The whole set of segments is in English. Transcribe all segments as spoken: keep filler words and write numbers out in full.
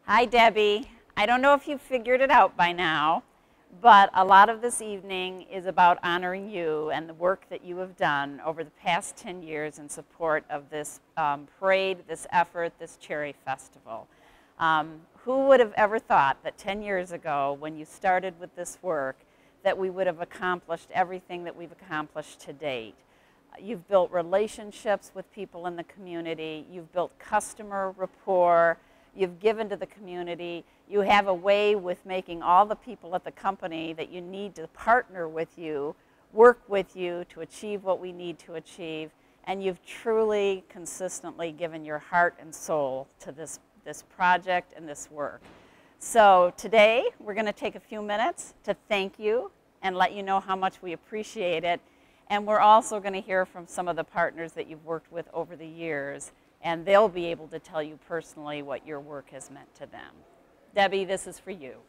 Hi, Debbie. I don't know if you've figured it out by now, but a lot of this evening is about honoring you and the work that you have done over the past ten years in support of this um, parade, this effort, this Cherry Festival. Um, who would have ever thought that ten years ago, when you started with this work, that we would have accomplished everything that we've accomplished to date? You've built relationships with people in the community. You've built customer rapport. You've given to the community. You have a way with making all the people at the company that you need to partner with you, work with you to achieve what we need to achieve. And you've truly, consistently given your heart and soul to this, this project and this work. So today, we're going to take a few minutes to thank you and let you know how much we appreciate it. And we're also going to hear from some of the partners that you've worked with over the years, and they'll be able to tell you personally what your work has meant to them. Debbie, this is for you.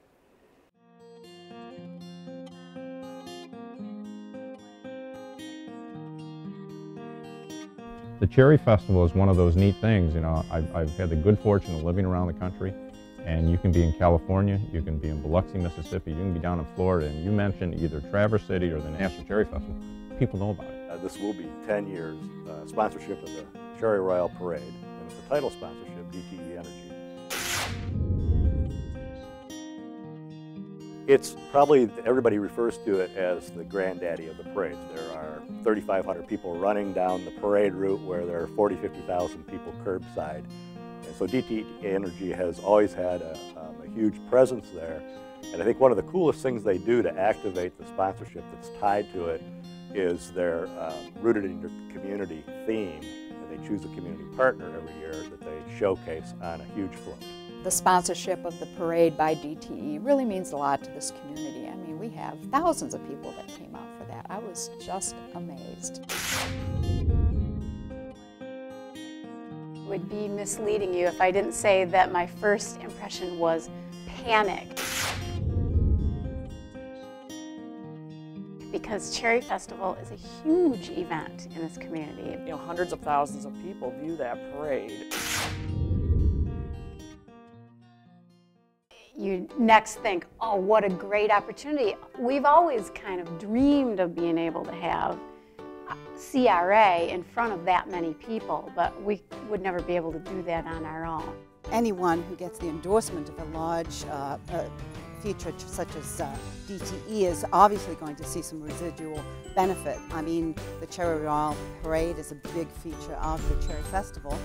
The Cherry Festival is one of those neat things. You know, I've, I've had the good fortune of living around the country, and you can be in California, you can be in Biloxi, Mississippi, you can be down in Florida, and you mention either Traverse City or the National Cherry Festival, people know about it. Uh, this will be ten years uh, sponsorship of the Cherry Royale Parade, and it's a title sponsorship, D T E Energy. It's probably, everybody refers to it as the granddaddy of the parades. There are thirty-five hundred people running down the parade route where there are forty, fifty thousand people curbside. And so D T E Energy has always had a, um, a huge presence there. And I think one of the coolest things they do to activate the sponsorship that's tied to it is their um, Rooted in Your Community theme. And they choose a community partner every year that they showcase on a huge float. The sponsorship of the parade by D T E really means a lot to this community. I mean, we have thousands of people that came out for that. I was just amazed. It would be misleading you if I didn't say that my first impression was panic. Because Cherry Festival is a huge event in this community. You know, hundreds of thousands of people view that parade. You next think, oh, what a great opportunity. We've always kind of dreamed of being able to have C R A in front of that many people, but we would never be able to do that on our own. Anyone who gets the endorsement of a large uh, uh, feature such as uh, D T E is obviously going to see some residual benefit. I mean, the Cherry Royale Parade is a big feature of the Cherry Festival.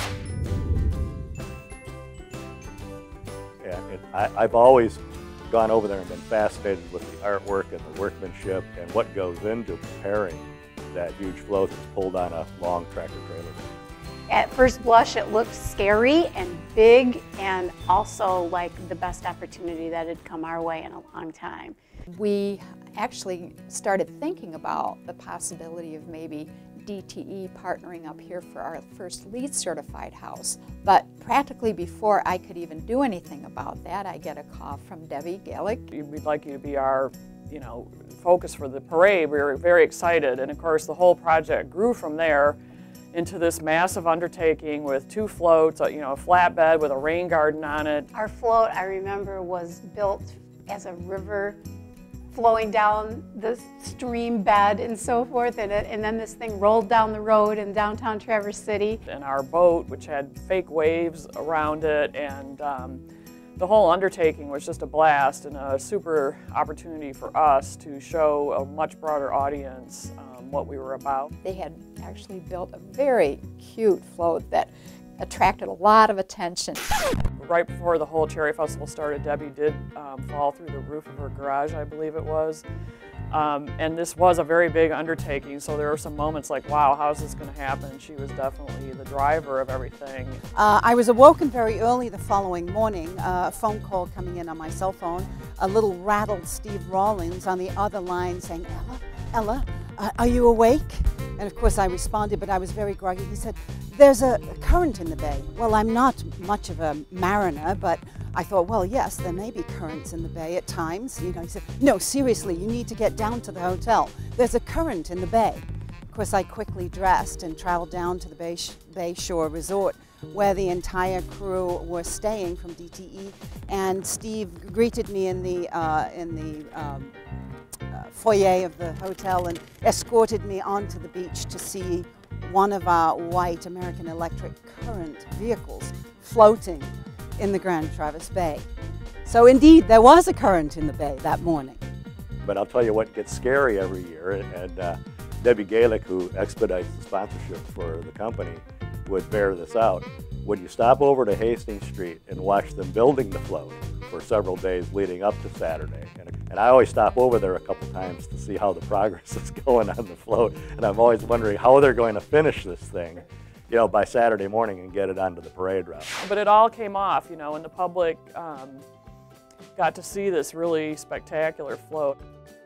And it, I, I've always gone over there and been fascinated with the artwork and the workmanship and what goes into preparing that huge float that's pulled on a long tractor trailer. At first blush, it looked scary and big, and also like the best opportunity that had come our way in a long time. We actually started thinking about the possibility of maybe D T E partnering up here for our first LEED certified house. But practically before I could even do anything about that, I get a call from Debbie Gallick. We'd like you to be our, you know, focus for the parade. We were very excited, and of course the whole project grew from there into this massive undertaking with two floats, you know, a flatbed with a rain garden on it. Our float, I remember, was built as a river flowing down the stream bed and so forth, and, it, and then this thing rolled down the road in downtown Traverse City. And our boat, which had fake waves around it, and um, the whole undertaking was just a blast and a super opportunity for us to show a much broader audience um, what we were about. They had actually built a very cute float that attracted a lot of attention. Right before the whole Cherry Festival started, Debbie did um, fall through the roof of her garage, I believe it was. Um, and this was a very big undertaking, so there were some moments like, wow, how's this going to happen? She was definitely the driver of everything. Uh, I was awoken very early the following morning, uh, a phone call coming in on my cell phone, a little rattled Steve Rawlins on the other line saying, Ella, Ella, uh, are you awake? And of course I responded, but I was very groggy. He said, there's a current in the bay. Well, I'm not much of a mariner, but I thought, well, yes, there may be currents in the bay at times. You know, he said, no, seriously, you need to get down to the hotel. There's a current in the bay. Of course, I quickly dressed and traveled down to the Bay, Bay Shore Resort, where the entire crew were staying from D T E, and Steve greeted me in the, uh, in the um, uh, foyer of the hotel and escorted me onto the beach to see one of our white American Electric current vehicles floating in the Grand Traverse Bay. So indeed, there was a current in the bay that morning. But I'll tell you what gets scary every year, and uh, Debbie Galick, who expedites the sponsorship for the company, would bear this out. When you stop over to Hastings Street and watch them building the float for several days leading up to Saturday, and, and I always stop over there a couple times to see how the progress is going on the float, and I'm always wondering how they're going to finish this thing, you know, by Saturday morning and get it onto the parade route. But it all came off, you know, and the public um, got to see this really spectacular float.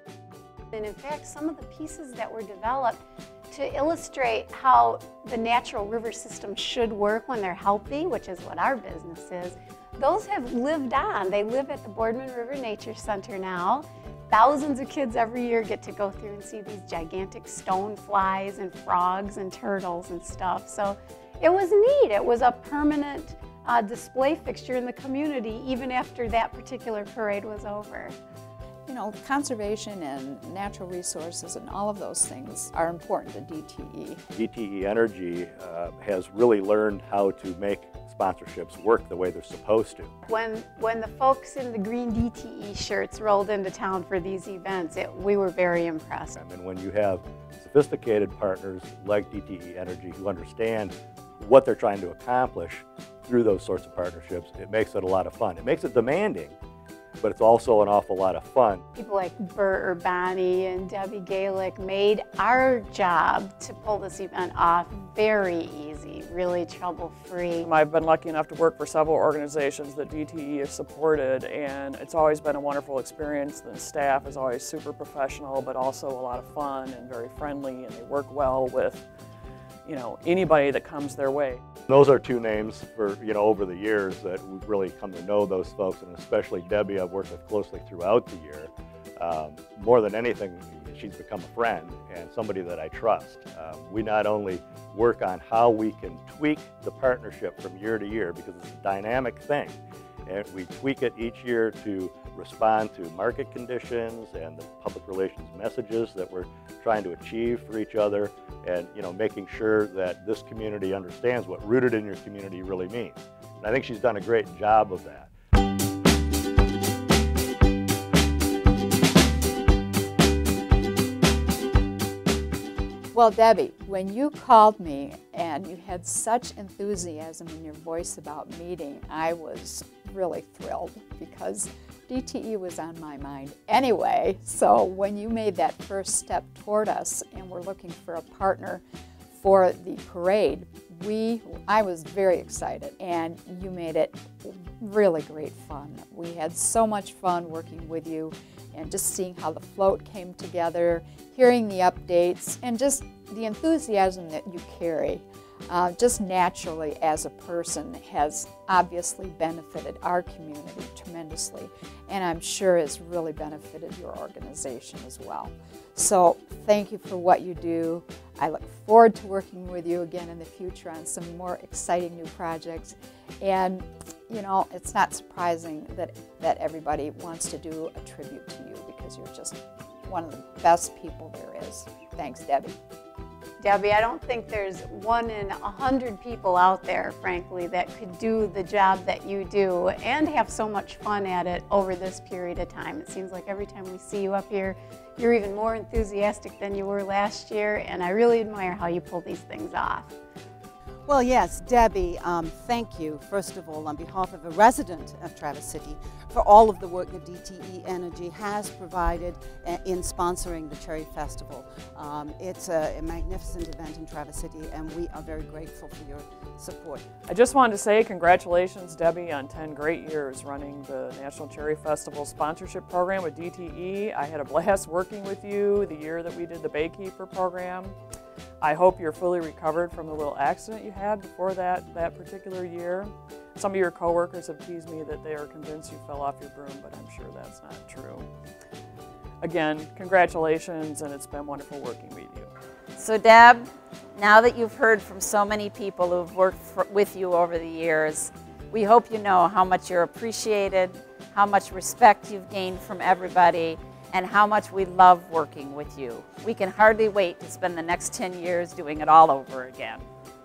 And in fact, some of the pieces that were developed to illustrate how the natural river system should work when they're healthy, which is what our business is, those have lived on. They live at the Boardman River Nature Center now. Thousands of kids every year get to go through and see these gigantic stoneflies and frogs and turtles and stuff. So it was neat. It was a permanent uh, display fixture in the community even after that particular parade was over. You know, conservation and natural resources and all of those things are important to D T E. D T E Energy uh, has really learned how to make sponsorships work the way they're supposed to. When, when the folks in the green D T E shirts rolled into town for these events, it, we were very impressed. And when you have sophisticated partners like D T E Energy who understand what they're trying to accomplish through those sorts of partnerships, it makes it a lot of fun. It makes it demanding, but it's also an awful lot of fun. People like Bert Urbani and Debbie Galick made our job to pull this event off very easy, really trouble-free. I've been lucky enough to work for several organizations that D T E has supported, and it's always been a wonderful experience. The staff is always super professional, but also a lot of fun and very friendly, and they work well with, you know, anybody that comes their way. Those are two names for, you know, over the years that we've really come to know those folks, and especially Debbie I've worked with closely throughout the year. Um, more than anything, she's become a friend and somebody that I trust. Um, we not only work on how we can tweak the partnership from year to year, because it's a dynamic thing, and we tweak it each year to respond to market conditions and the public relations messages that we're trying to achieve for each other, and, you know, making sure that this community understands what rooted in your community really means. And I think she's done a great job of that. Well, Debbie, when you called me and you had such enthusiasm in your voice about meeting, I was really thrilled because D T E was on my mind anyway. So when you made that first step toward us and we're looking for a partner for the parade, we, I was very excited, and you made it really great fun. We had so much fun working with you and just seeing how the float came together, hearing the updates, and just the enthusiasm that you carry, uh, just naturally as a person, has obviously benefited our community tremendously, and I'm sure has really benefited your organization as well. So thank you for what you do. I look forward to working with you again in the future on some more exciting new projects. And you know, it's not surprising that, that everybody wants to do a tribute to you because you're just one of the best people there is. Thanks, Debbie. Debbie, I don't think there's one in a hundred people out there, frankly, that could do the job that you do and have so much fun at it over this period of time. It seems like every time we see you up here, you're even more enthusiastic than you were last year, and I really admire how you pull these things off. Well, yes, Debbie, um, thank you, first of all, on behalf of a resident of Traverse City, for all of the work that D T E Energy has provided in sponsoring the Cherry Festival. Um, it's a, a magnificent event in Traverse City, and we are very grateful for your support. I just wanted to say congratulations, Debbie, on ten great years running the National Cherry Festival sponsorship program with D T E. I had a blast working with you the year that we did the Baykeeper program. I hope you're fully recovered from the little accident you had before that, that particular year. Some of your coworkers have teased me that they are convinced you fell off your broom, but I'm sure that's not true. Again, congratulations, and it's been wonderful working with you. So Deb, Now that you've heard from so many people who've worked for, with you over the years, we hope you know how much you're appreciated, how much respect you've gained from everybody, and how much we love working with you. We can hardly wait to spend the next ten years doing it all over again.